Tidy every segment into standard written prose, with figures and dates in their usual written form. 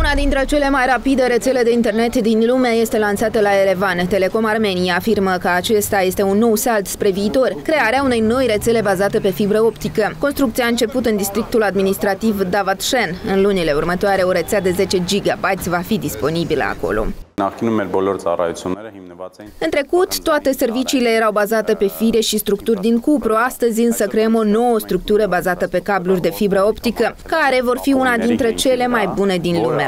Una dintre cele mai rapide rețele de internet din lume este lansată la Erevan. Telecom Armenia afirmă că acesta este un nou salt spre viitor, crearea unei noi rețele bazate pe fibră optică. Construcția a început în districtul administrativ Davatshen. În lunile următoare, o rețea de 10 GB va fi disponibilă acolo. În trecut, toate serviciile erau bazate pe fire și structuri din cupru. Astăzi însă creăm o nouă structură bazată pe cabluri de fibră optică, care vor fi una dintre cele mai bune din lume.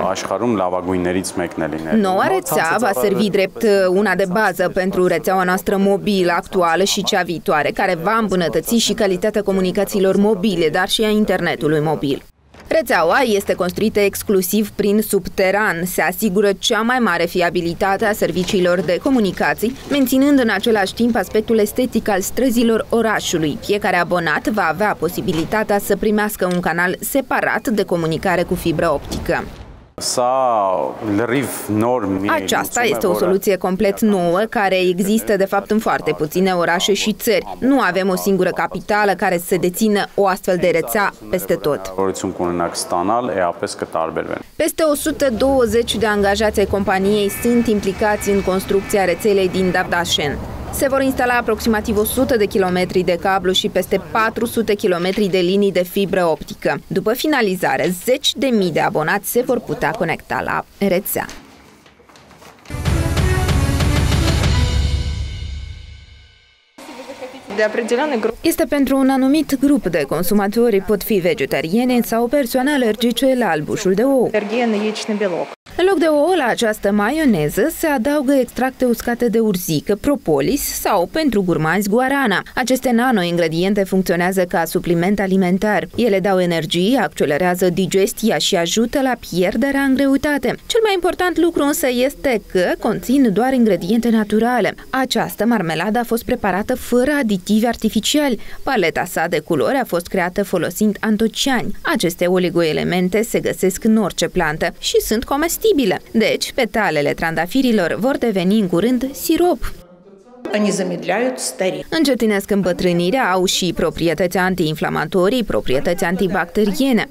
Noua rețea va servi drept una de bază pentru rețeaua noastră mobilă actuală și cea viitoare, care va îmbunătăți și calitatea comunicațiilor mobile, dar și a internetului mobil. Rețeaua este construită exclusiv prin subteran. Se asigură cea mai mare fiabilitate a serviciilor de comunicații, menținând în același timp aspectul estetic al străzilor orașului. Fiecare abonat va avea posibilitatea să primească un canal separat de comunicare cu fibră optică. Aceasta este o soluție complet nouă, care există de fapt în foarte puține orașe și țări. Nu avem o singură capitală care să dețină o astfel de rețea peste tot. Peste 120 de angajați ai companiei sunt implicați în construcția rețelei din Davatshen. Se vor instala aproximativ 100 de kilometri de cablu și peste 400 kilometri de linii de fibră optică. După finalizare, 10.000 de abonați se vor putea conecta la rețea. Este pentru un anumit grup de consumatori, pot fi vegetariene sau persoane alergice la albușul de ou. În loc de ouă, la această maioneză se adaugă extracte uscate de urzică, propolis sau, pentru gurmanzi, guarana. Aceste nano-ingrediente funcționează ca supliment alimentar. Ele dau energie, accelerează digestia și ajută la pierderea în greutate. Cel mai important lucru însă este că conțin doar ingrediente naturale. Această marmeladă a fost preparată fără aditivi artificiali. Paleta sa de culori a fost creată folosind antociani. Aceste oligoelemente se găsesc în orice plantă și sunt comestibile. Deci, petalele trandafirilor vor deveni în curând sirop. Încetinesc îmbătrânirea, au și proprietăți antiinflamatorii, proprietăți antibacteriene.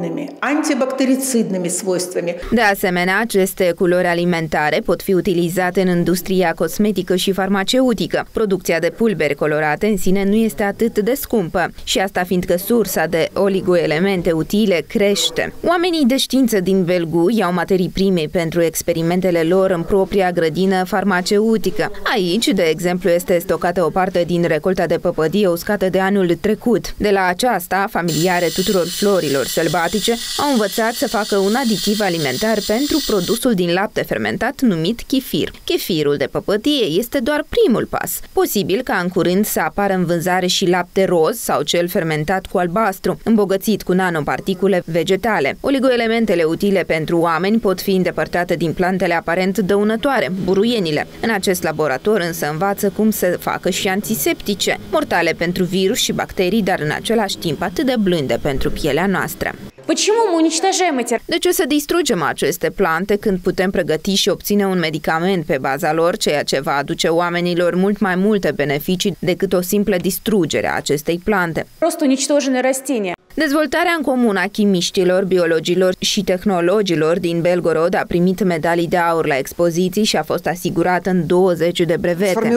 De asemenea, aceste culori alimentare pot fi utilizate în industria cosmetică și farmaceutică. Producția de pulberi colorate în sine nu este atât de scumpă, și asta fiindcă sursa de oligoelemente utile crește. Oamenii de știință din Belgu iau materii prime pentru experimentele lor în propria grădină farmaceutică. Aici, de exemplu, este stocată o parte din recolta de păpădie uscată de anul trecut. De la aceasta, familiare tuturor florilor sălbatice, au învățat să facă un aditiv alimentar pentru produsul din lapte fermentat numit chefir. Chefirul de păpădie este doar primul pas. Posibil ca în curând să apară în vânzare și lapte roz sau cel fermentat cu albastru, îmbogățit cu nanoparticule vegetale. Oligoelementele utile pentru oameni pot fi îndepărtate din plantele aparent dăunătoare, buruienile. În acest laborator însă învață cum să facă și antiseptice, mortale pentru virus și bacterii, dar în același timp atât de blânde pentru pielea noastră. De ce să distrugem aceste plante când putem pregăti și obține un medicament pe baza lor, ceea ce va aduce oamenilor mult mai multe beneficii decât o simplă distrugere a acestei plante? Dezvoltarea în comun a chimiștilor, biologilor și tehnologilor din Belgorod a primit medalii de aur la expoziții și a fost asigurată în 20 de brevete.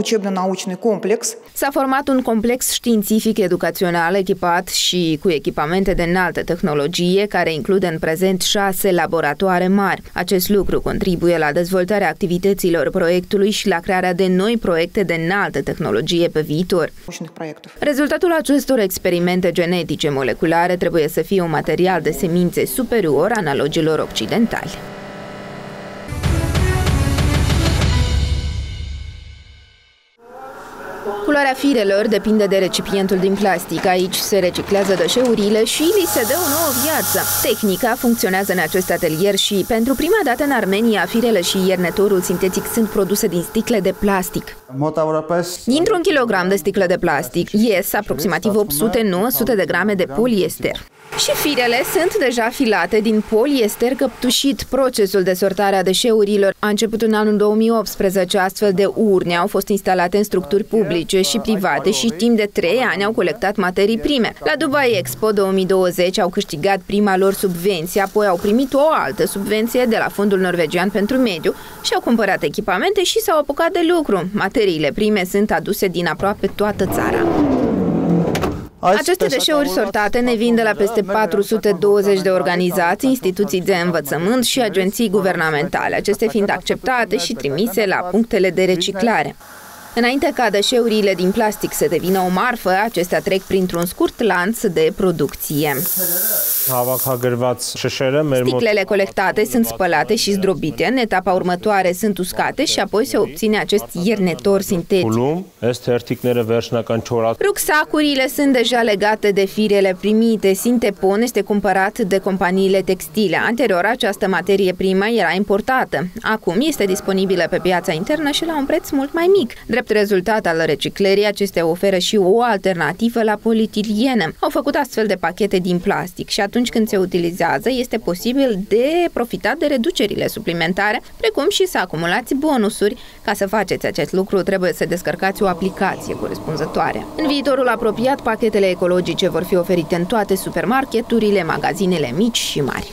S-a format un complex științific educațional echipat și cu echipamente de înaltă tehnologie, care include în prezent 6 laboratoare mari. Acest lucru contribuie la dezvoltarea activităților proiectului și la crearea de noi proiecte de înaltă tehnologie pe viitor. Rezultatul acestor experimente genetice moleculare trebuie să fie un material de semințe superior analogilor occidentali. Culoarea firelor depinde de recipientul din plastic. Aici se reciclează deșeurile și li se dă o nouă viață. Tehnica funcționează în acest atelier și, pentru prima dată în Armenia, firele și iernetorul sintetic sunt produse din sticle de plastic. Dintr-un kilogram de sticle de plastic ies aproximativ 800-900 de grame de poliester. Și firele sunt deja filate din poliester căptușit. Procesul de sortare a deșeurilor a început în anul 2018. Astfel de urne au fost instalate în structuri publice și private și timp de 3 ani au colectat materii prime. La Dubai Expo 2020 au câștigat prima lor subvenție, apoi au primit o altă subvenție de la Fondul Norvegian pentru Mediu și au cumpărat echipamente și s-au apucat de lucru. Materiile prime sunt aduse din aproape toată țara. Aceste deșeuri sortate ne vin de la peste 420 de organizații, instituții de învățământ și agenții guvernamentale, acestea fiind acceptate și trimise la punctele de reciclare. Înainte ca deșeurile din plastic să devină o marfă, acestea trec printr-un scurt lanț de producție. Sticlele colectate sunt spălate și zdrobite, în etapa următoare sunt uscate și apoi se obține acest iernetor sintetic. Rucsacurile sunt deja legate de firele primite. Sintepon este cumpărat de companiile textile. Anterior, această materie primă era importată. Acum este disponibilă pe piața internă și la un preț mult mai mic. Drept rezultat al reciclării, acestea oferă și o alternativă la polietilene. Au făcut astfel de pachete din plastic și atunci când se utilizează, este posibil de profitat de reducerile suplimentare, precum și să acumulați bonusuri. Ca să faceți acest lucru, trebuie să descărcați o aplicație corespunzătoare. În viitorul apropiat, pachetele ecologice vor fi oferite în toate supermarketurile, magazinele mici și mari.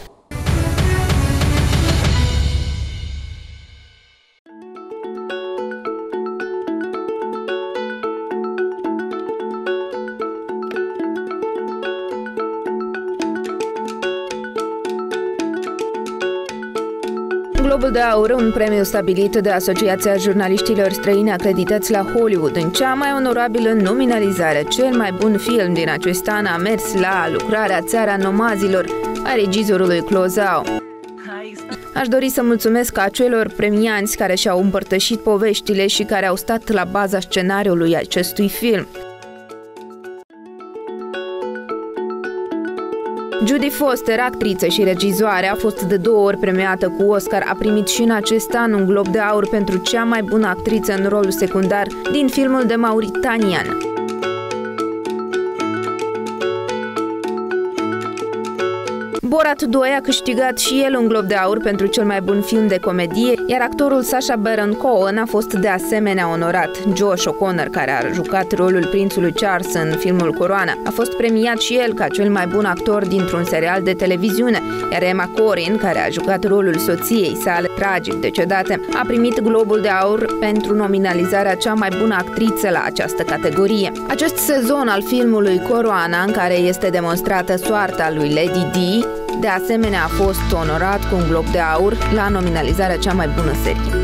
Globul de Aur, un premiu stabilit de Asociația Jurnaliștilor Străini Acreditați la Hollywood, în cea mai onorabilă nominalizare. Cel mai bun film din acest an a mers la lucrarea Țara Nomazilor a regizorului Chloe Zhao. Aș dori să mulțumesc acelor premianți care și-au împărtășit poveștile și care au stat la baza scenariului acestui film. Jodie Foster, actriță și regizoare, a fost de 2 ori premiată cu Oscar. A primit și în acest an un Glob de Aur pentru cea mai bună actriță în rol secundar din filmul The Mauritanian. Borat 2 a câștigat și el un Glob de Aur pentru cel mai bun film de comedie, iar actorul Sacha Baron Cohen a fost de asemenea onorat. Josh O'Connor, care a jucat rolul prințului Charles în filmul Coroana, a fost premiat și el ca cel mai bun actor dintr-un serial de televiziune, iar Emma Corrin, care a jucat rolul soției sale tragic decedate, a primit Globul de Aur pentru nominalizarea cea mai bună actriță la această categorie. Acest sezon al filmului Coroana, în care este demonstrată soarta lui Lady Di, de asemenea a fost onorat cu un Glob de Aur la nominalizarea cea mai bună serie.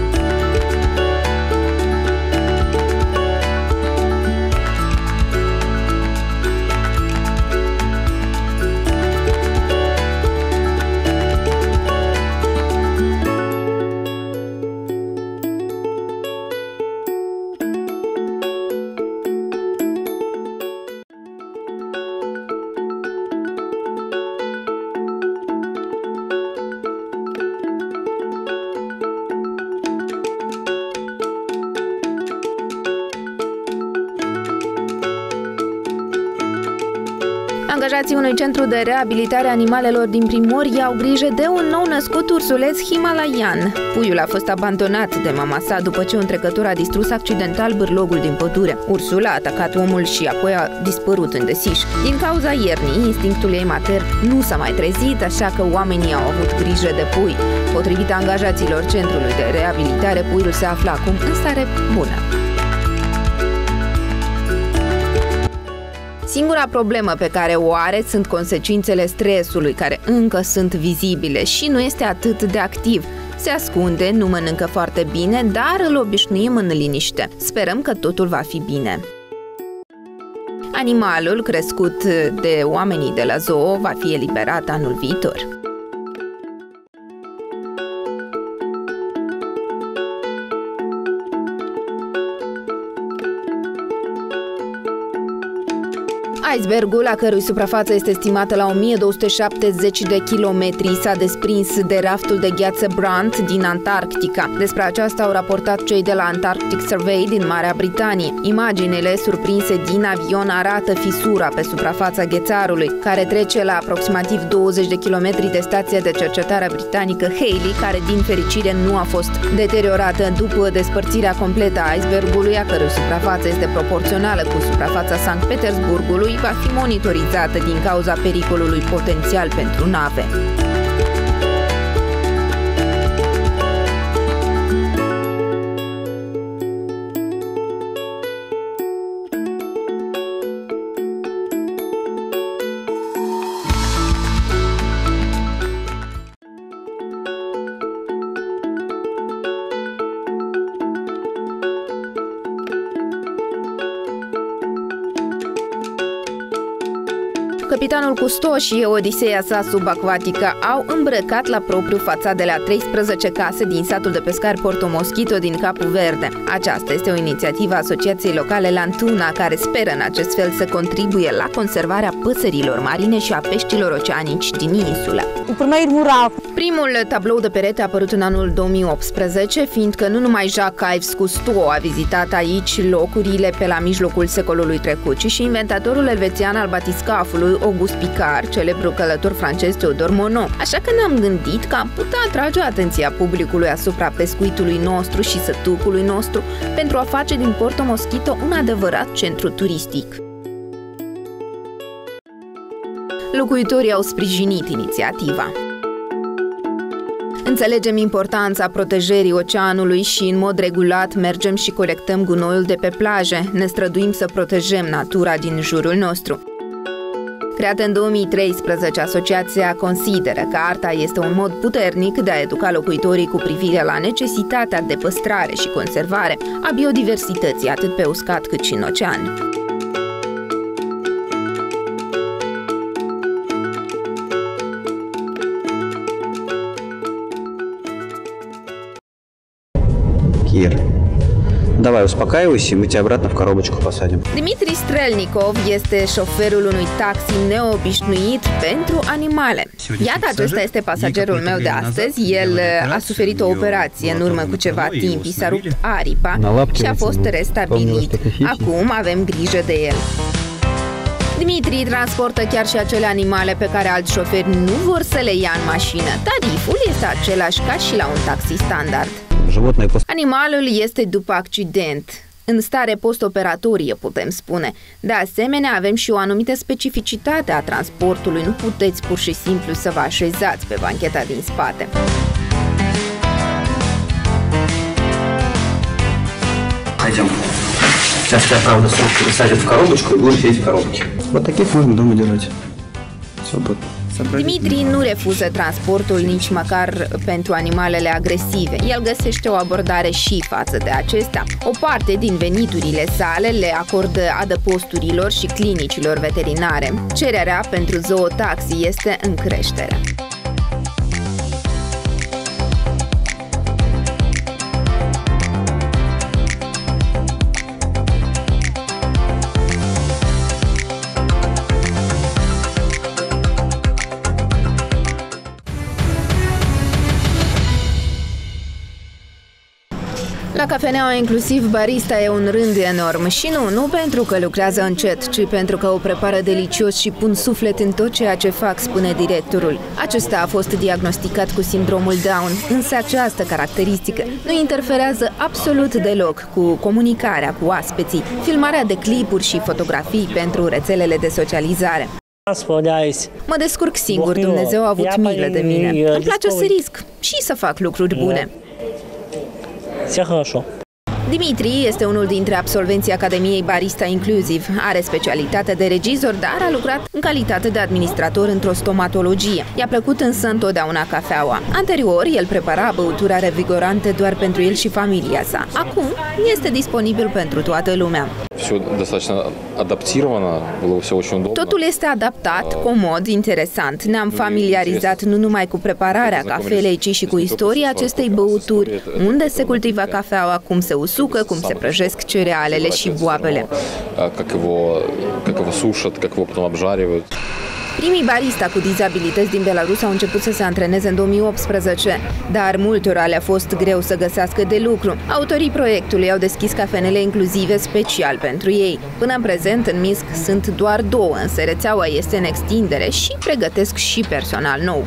Angajații unui centru de reabilitare a animalelor din Primorje au grijă de un nou născut ursuleț himalayan. Puiul a fost abandonat de mama sa după ce un trecător a distrus accidental bârlogul din pădure. Ursul a atacat omul și apoi a dispărut în desiș. Din cauza iernii, instinctul ei matern nu s-a mai trezit, așa că oamenii au avut grijă de pui. Potrivit angajaților centrului de reabilitare, puiul se află acum în stare bună. Singura problemă pe care o are sunt consecințele stresului, care încă sunt vizibile și nu este atât de activ. Se ascunde, nu mănâncă foarte bine, dar îl obișnuim în liniște. Sperăm că totul va fi bine. Animalul, crescut de oamenii de la zoo, va fi eliberat anul viitor. Icebergul, a cărui suprafață este estimată la 1270 de kilometri, s-a desprins de raftul de gheață Brunt din Antarctica. Despre aceasta au raportat cei de la Antarctic Survey din Marea Britanie. Imaginele surprinse din avion arată fisura pe suprafața ghețarului, care trece la aproximativ 20 de kilometri de stația de cercetare britanică Halley, care din fericire nu a fost deteriorată după despărțirea completă a icebergului, a cărui suprafață este proporțională cu suprafața Sankt Petersburgului, va fi monitorizată din cauza pericolului potențial pentru nave. Capitanul Cousteau și Odiseea sa subacvatică au îmbrăcat la propriu fațadele a 13 case din satul de pescari Porto Mosquito din Capu Verde. Aceasta este o inițiativă a Asociației Locale Lantuna, care speră în acest fel să contribuie la conservarea păsărilor marine și a peștilor oceanici din insulă. Primul tablou de perete a apărut în anul 2018, fiindcă nu numai Jacques-Yves Cousteau a vizitat aici locurile pe la mijlocul secolului trecut, ci și inventatorul elvețian al batiscafului Auguste Piccard, celebrul călător francez Théodore Monod. Așa că ne-am gândit că am putea atrage atenția publicului asupra pescuitului nostru și sătucului nostru pentru a face din Porto Mosquito un adevărat centru turistic. Locuitorii au sprijinit inițiativa. Înțelegem importanța protejării oceanului și în mod regulat mergem și colectăm gunoiul de pe plaje. Ne străduim să protejăm natura din jurul nostru. Creată în 2013, asociația consideră că arta este un mod puternic de a educa locuitorii cu privire la necesitatea de păstrare și conservare a biodiversității atât pe uscat cât și în ocean. Кир, давай успокаивайся, мы тебя обратно в коробочку посадим. Dimitri Strelnikov este șoferul unui taxi neobișnuit pentru animale. Iată, acesta este pasagerul meu de astăzi. El a suferit o operație în urmă cu ceva timp, i s-a rupt aripa și a fost restabilit. Acum avem grijă de el. Dimitri transportă chiar și acele animale pe care alți șoferi nu vor să le ia în mașină. Tariful este același ca și la un taxi standard. Animalul este după accident, în stare postoperatorie, putem spune. De asemenea, avem și o anumită specificitate a transportului. Nu puteți pur și simplu să vă așezați pe bancheta din spate. Пойдем. Сейчас тебя, правда, садят в коробочку и будешь сидеть в коробке. Вот таких можно дома держать. Свободно. Dimitri nu refuză transportul nici măcar pentru animalele agresive. El găsește o abordare și față de acestea. O parte din veniturile sale le acordă adăposturilor și clinicilor veterinare. Cererea pentru zootaxi este în creștere. La cafeneaua inclusiv barista e un rând enorm și nu pentru că lucrează încet, ci pentru că o prepară delicios și pun suflet în tot ceea ce fac, spune directorul. Acesta a fost diagnosticat cu sindromul Down, însă această caracteristică nu interferează absolut deloc cu comunicarea cu oaspeții, filmarea de clipuri și fotografii pentru rețelele de socializare. Mă descurc singur, Dumnezeu a avut milă de mine. Îmi place să risc și să fac lucruri bune. Dimitri este unul dintre absolvenții Academiei Barista Inclusiv. Are specialitate de regizor, dar a lucrat în calitate de administrator într-o stomatologie. I-a plăcut însă întotdeauna cafeaua. Anterior, el prepara băutura revigorante doar pentru el și familia sa. Acum este disponibil pentru toată lumea. Totul este adaptat, comod, interesant. Ne-am familiarizat nu numai cu prepararea cafelei, ci și cu istoria acestei băuturi, unde se cultivă cafeaua, cum se usucă, cum se prăjesc cerealele și boabele. Primii barista cu dizabilități din Belarus au început să se antreneze în 2018, dar multora le-a fost greu să găsească de lucru. Autorii proiectului au deschis cafenele inclusive special pentru ei. Până în prezent, în Minsk sunt doar 2, însă rețeaua este în extindere și pregătesc și personal nou.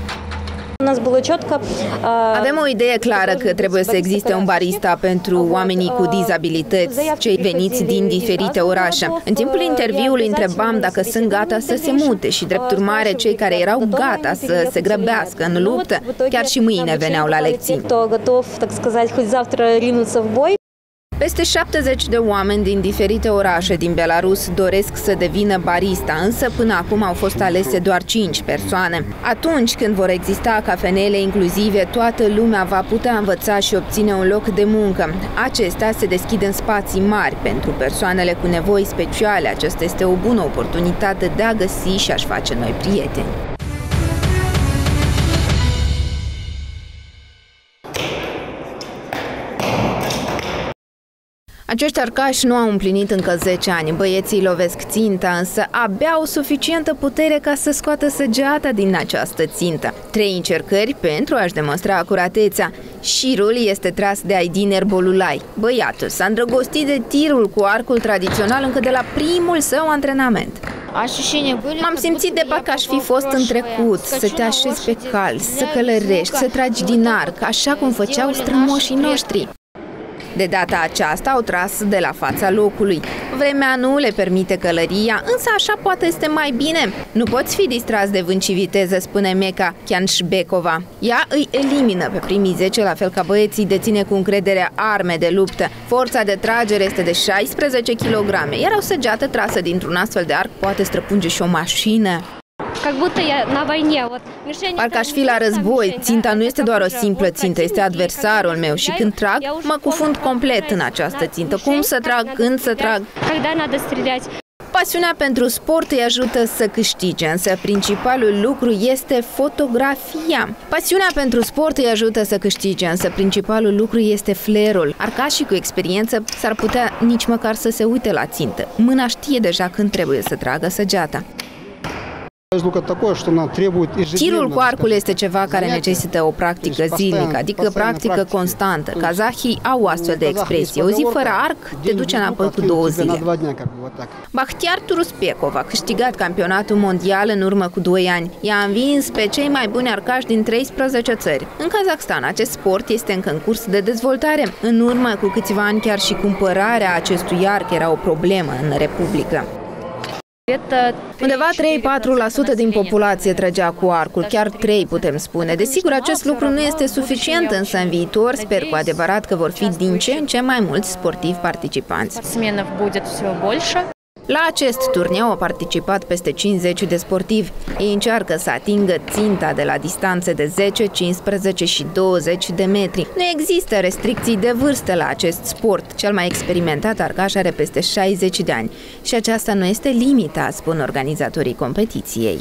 Avem o idee clară că trebuie să existe un barista pentru oamenii cu dizabilități, cei veniți din diferite orașe. În timpul interviului întrebam dacă sunt gata să se mute și, drept urmare, cei care erau gata să se grăbească în luptă, chiar și mâine veneau la lecții. Peste 70 de oameni din diferite orașe din Belarus doresc să devină barista, însă până acum au fost alese doar 5 persoane. Atunci când vor exista cafenele inclusive, toată lumea va putea învăța și obține un loc de muncă. Acestea se deschid în spații mari pentru persoanele cu nevoi speciale. Aceasta este o bună oportunitate de a găsi și a-și face noi prieteni. Acești arcași nu au împlinit încă 10 ani. Băieții lovesc ținta, însă abia au suficientă putere ca să scoată săgeata din această țintă. 3 încercări pentru a-și demonstra acuratețea. Șirul este tras de Aidin Erbolulai. Băiatul s-a îndrăgostit de tirul cu arcul tradițional încă de la primul său antrenament. M-am simțit de parcă aș fi fost în trecut, să te așezi pe cal, să călărești, să tragi din arc, așa cum făceau strămoșii noștri. De data aceasta au tras de la fața locului. Vremea nu le permite călăria, însă așa poate este mai bine. Nu poți fi distras de vânt și viteză, spune Meca Chianșbecova. Ea îi elimină pe primii 10, la fel ca băieții, deține cu încredere arme de luptă. Forța de tragere este de 16 kg, iar o săgeată trasă dintr-un astfel de arc poate străpunge și o mașină. Parcă aș fi la război. Ținta nu este doar o simplă țintă, este adversarul meu și când trag, mă cufund complet în această țintă. Cum să trag, când să trag. Pasiunea pentru sport îi ajută să câștige, însă principalul lucru este fotografia. Pasiunea pentru sport îi ajută să câștige, însă principalul lucru este flair-ul. Arcașii cu experiență s-ar putea nici măcar să se uite la țintă. Mâna știe deja când trebuie să tragă săgeata. Tirul cu arcul este ceva care necesită o practică zilnică, adică practică constantă. Kazahii au astfel de expresie. O zi fără arc te duce înapoi cu 2 zile. Bakhtiar Turuspekov a câștigat campionatul mondial în urmă cu 2 ani. I-a învins pe cei mai buni arcași din 13 țări. În Kazakhstan, acest sport este încă în curs de dezvoltare. În urmă cu câțiva ani, chiar și cumpărarea acestui arc era o problemă în Republică. Undeva 3-4% din populație trăgea cu arcul, chiar 3 putem spune. Desigur, acest lucru nu este suficient, însă în viitor sper cu adevărat că vor fi din ce în ce mai mulți sportivi participanți. La acest turneu au participat peste 50 de sportivi. Ei încearcă să atingă ținta de la distanțe de 10, 15 și 20 de metri. Nu există restricții de vârstă la acest sport. Cel mai experimentat arcaș are peste 60 de ani. Și aceasta nu este limita, spun organizatorii competiției.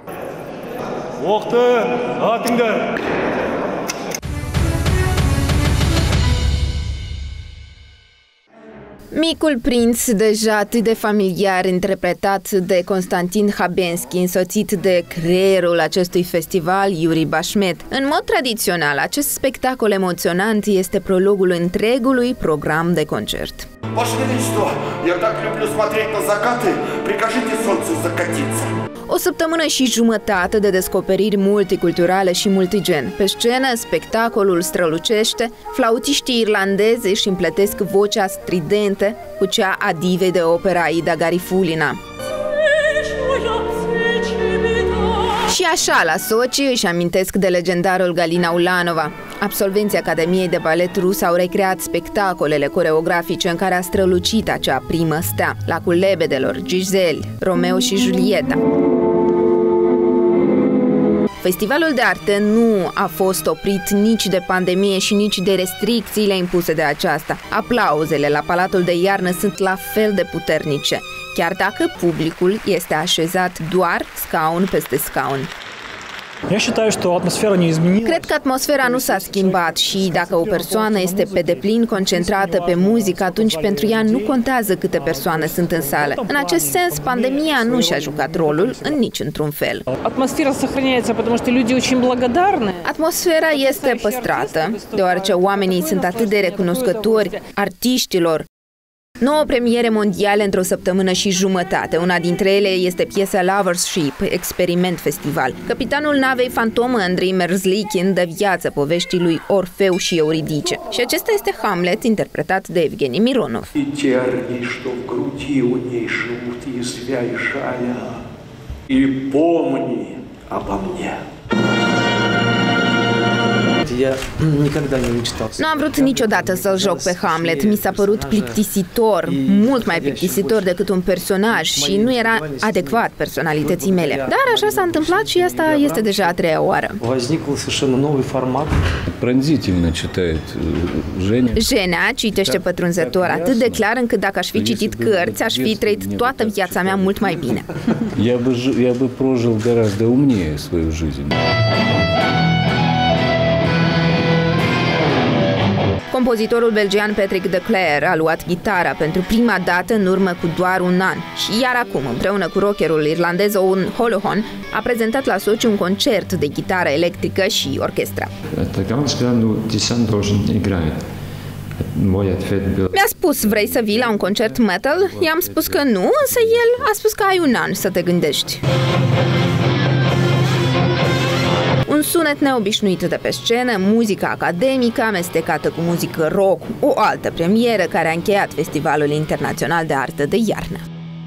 Micul prinț, deja atât de familiar, interpretat de Constantin Habenski, însoțit de creierul acestui festival, Yuri Bashmet. În mod tradițional, acest spectacol emoționant este prologul întregului program de concert. Ваше Величество, я так люблю смотреть на закаты, прикажите солнцу закатиться. O săptămână și jumătate de descoperiri multiculturale și multigen. Pe scenă, spectacolul strălucește, flautiștii irlandezi își împletesc vocea stridentă cu cea a divei de opera Ida Garifulina. Și așa, la Sochi își amintesc de legendarul Galina Ulanova. Absolvenții Academiei de Balet Rus au recreat spectacolele coreografice în care a strălucit acea primă stea, Lacul Lebedelor, Giselle, Romeo și Julieta. Festivalul de artă nu a fost oprit nici de pandemie și nici de restricțiile impuse de aceasta. Aplauzele la Palatul de Iarnă sunt la fel de puternice, chiar dacă publicul este așezat doar scaun peste scaun. Cred că atmosfera nu s-a schimbat și dacă o persoană este pe deplin concentrată pe muzică, atunci pentru ea nu contează câte persoane sunt în sală. În acest sens, pandemia nu și-a jucat rolul în niciun fel. Atmosfera este păstrată, deoarece oamenii sunt atât de recunoscători artiștilor. 9 premiere mondiale într-o săptămână și jumătate. Una dintre ele este piesa Lover's Ship, experiment festival. Capitanul navei fantomă Andrei Merzlikhin dă viață poveștii lui Orfeu și Euridice. Și acesta este Hamlet, interpretat de Evgeni Mironov. Nu am vrut niciodată să-l joc pe Hamlet. Mi s-a părut plictisitor, mult mai plictisitor decât un personaj și nu era adecvat personalității mele. Dar așa s-a întâmplat și asta este deja a 3-a oară. Женя citește pătrunzător atât de clar încât dacă aș fi citit cărți, aș fi trăit toată viața mea mult mai bine. Я бы прожил гораздо умнее свою жизнь. Compozitorul belgian Patrick de Cler a luat gitara pentru prima dată în urmă cu doar un an și iar acum, împreună cu rockerul irlandez Owen Holohan, a prezentat la Sochi un concert de gitară electrică și orchestra. Mi-a spus, vrei să vii la un concert metal? I-am spus că nu, însă el a spus că ai un an să te gândești. Un sunet neobișnuit de pe scenă, muzica academică amestecată cu muzică rock, o altă premieră care a încheiat Festivalul Internațional de Artă de Iarnă.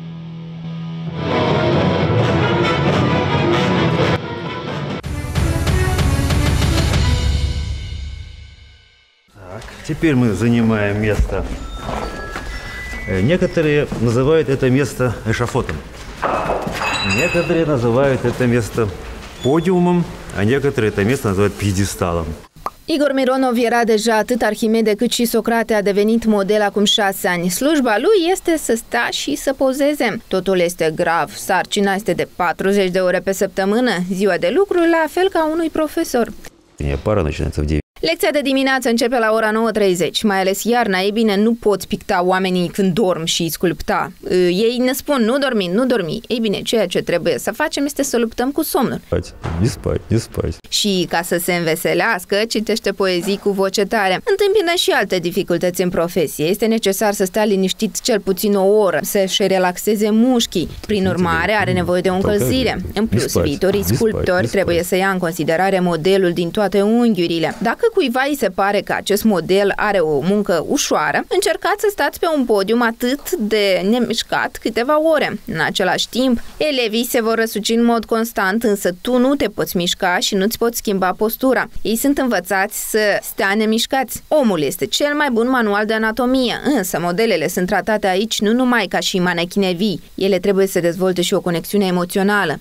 Теперь мы занимаем место. Некоторые называют это место эшафотом. Некоторые называют это место подиумом, а некоторые это место называют пьедесталом. Igor Mironov era deja atât Arhimede cât și Socrate, a devenit model acum 6 ani. Slujba lui este să stea și să pozeze. Totul este grav. Sarcina este de 40 de ore pe săptămână, ziua de lucru la fel ca unui profesor. Пара начинается в 9. Lecția de dimineață începe la ora 9:30, mai ales iarna. Ei bine, nu poți picta oamenii când dorm și sculpta. Ei ne spun, nu dormi, nu dormi. Ei bine, ceea ce trebuie să facem este să luptăm cu somnul. Не spать. Și ca să se înveselească, citește poezii cu voce tare. Întâmpină și alte dificultăți în profesie. Este necesar să stea liniștit cel puțin o oră, să-și relaxeze mușchii. Prin urmare, are nevoie de o încălzire. În plus, viitorii sculptori trebuie să ia în considerare modelul din toate unghiurile. Dacă cuiva îi se pare că acest model are o muncă ușoară, încercați să stați pe un podium atât de nemișcat câteva ore. În același timp, elevii se vor răsuci în mod constant, însă tu nu te poți mișca și nu-ți poți schimba postura. Ei sunt învățați să stea nemișcați. Omul este cel mai bun manual de anatomie, însă modelele sunt tratate aici nu numai ca și manechine vii. Ele trebuie să dezvolte și o conexiune emoțională.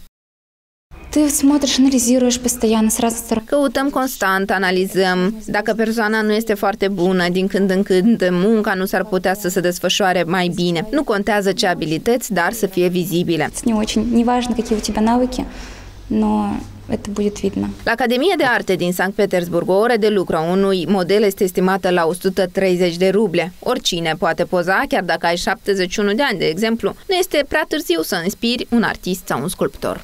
Căutăm constant, analizăm. Dacă persoana nu este foarte bună, din când în când munca nu s-ar putea să se desfășoare mai bine. Nu contează ce abilități, dar să fie vizibile. La Academia de Arte din Sankt Petersburg, o oră de lucru a unui model este estimată la 130 de ruble. Oricine poate poza, chiar dacă ai 71 de ani, de exemplu. Nu este prea târziu să inspiri un artist sau un sculptor.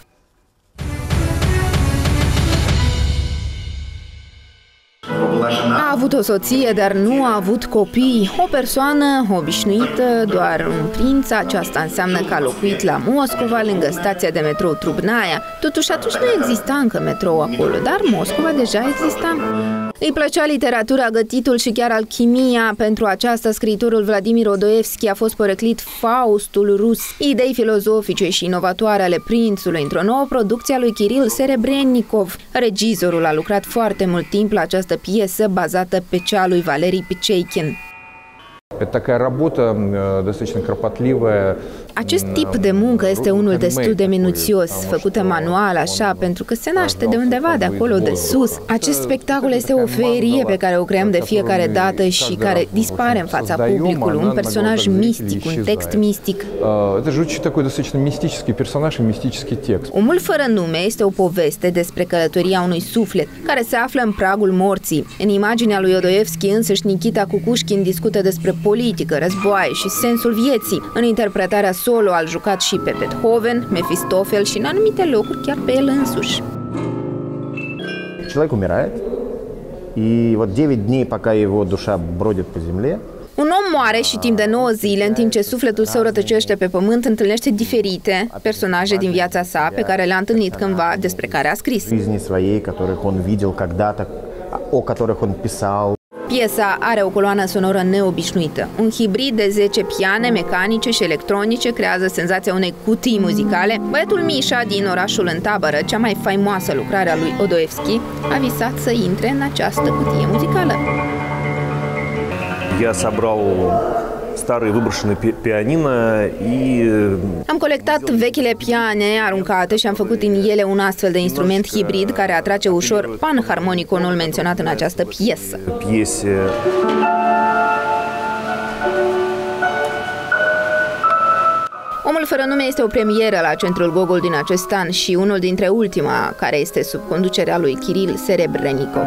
A avut o soție, dar nu a avut copii. O persoană obișnuită, doar un prinț. Aceasta înseamnă că a locuit la Moscova, lângă stația de metrou Trubnaia. Totuși, atunci nu exista încă metrou acolo, dar Moscova deja exista. Îi plăcea literatura, gătitul și chiar alchimia. Pentru aceasta, scriitorul Vladimir Odoevski a fost poreclit Faustul rus. Idei filozofice și inovatoare ale prințului într-o nouă producție a lui Kiril Serebrennikov. Regizorul a lucrat foarte mult timp la această piesă bazată pe cea lui Valeri Picheikin. Это такая работа достаточно кропотливая, Acest tip de muncă este unul destul de minuțios, făcută manual, așa, pentru că se naște de undeva de acolo, de sus. Acest spectacol este o feerie pe care o creăm de fiecare dată și care dispare în fața publicului. Un personaj mistic, un text mistic. Это же очень такой достаточно мистический персонаж и мистический текст. Omul fără nume este o poveste despre călătoria unui suflet care se află în pragul morții. În imaginea lui Odoievski însăși Nikita Kukushkin discută despre politică, războaie și sensul vieții. În interpretarea solo a jucat și pe Beethoven, Mefistofel și în anumite locuri chiar pe el însuși. Человек умирает, и вот 9 дней, пока его душа бродит по земле, un om moare și timp de 9 zile, în timp ce sufletul său rătăcește pe pământ, întâlnește diferite personaje din viața sa pe care le-a întâlnit cândva, despre care a scris. Piesa are o coloană sonoră neobișnuită. Un hibrid de 10 piane mecanice și electronice creează senzația unei cutii muzicale. Băiatul Mișa din orașul în tabără, cea mai faimoasă lucrare a lui Odoievski, a visat să intre în această cutie muzicală. Я собрал старые выброшенные пианино и... Am colectat vechile piane aruncate și am făcut din ele un astfel de instrument hibrid care atrage ușor panharmoniconul menționat în această piesă. Omul fără nume este o premieră la Centrul Gogol din acest an și unul dintre ultima, care este sub conducerea lui Kiril Serebrennikov.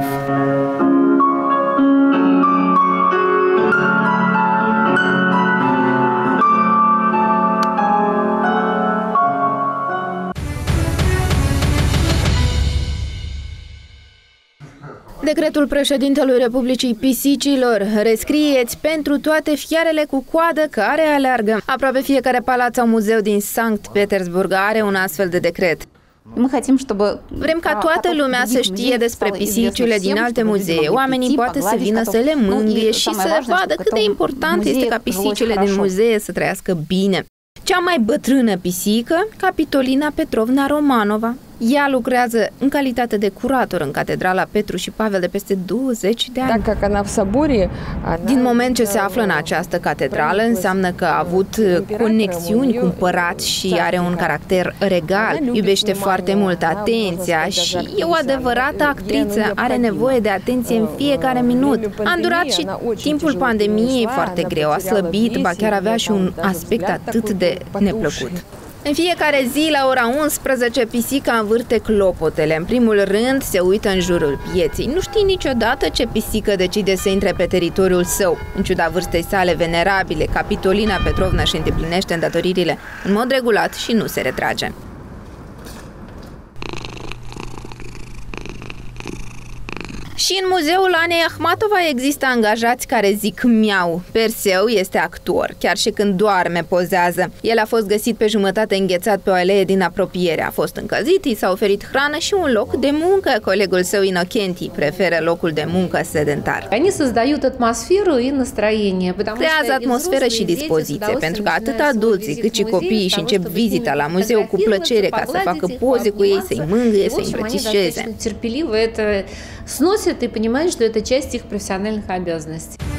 Decretul președintelui Republicii Pisicilor: rescrieți pentru toate fiarele cu coadă care aleargă. Aproape fiecare palat sau muzeu din Sankt Petersburg are un astfel de decret. Vrem ca toată lumea să știe despre pisicile din alte muzee. Oamenii poate să vină să le mângâie și să vadă cât de important este ca pisicile din muzee să trăiască bine. Cea mai bătrână pisică, Capitolina Petrovna Romanova. Ea lucrează în calitate de curator în Catedrala Petru și Pavel de peste 20 de ani. Din moment ce se află în această catedrală, înseamnă că a avut conexiuni cu împărați și are un caracter regal. Iubește foarte mult atenția și e o adevărată actriță. Are nevoie de atenție în fiecare minut. A îndurat și timpul pandemiei foarte greu, a slăbit, ba chiar avea și un aspect atât de neplăcut. În fiecare zi, la ora 11, pisica învârte clopotele. În primul rând, se uită în jurul pieței. Nu știe niciodată ce pisică decide să intre pe teritoriul său. În ciuda vârstei sale venerabile, Capitolina Petrovna își îndeplinește îndatoririle în mod regulat și nu se retrage. Și în muzeul Anei Ahmatova există angajați care zic miau. Perseu este actor, chiar și când doarme pozează. El a fost găsit pe jumătate înghețat pe o alee din apropiere. A fost încălzit, i s-a oferit hrană și un loc de muncă. Colegul său Inocentii preferă locul de muncă sedentar. Creează atmosferă și dispoziție, pentru că atât adulții cât și copiii își încep vizita la muzeu cu plăcere ca să facă poze cu ei, să-i mângâie, să-i îmbrățișeze. Сносят и понимают, что это часть их профессиональных обязанностей.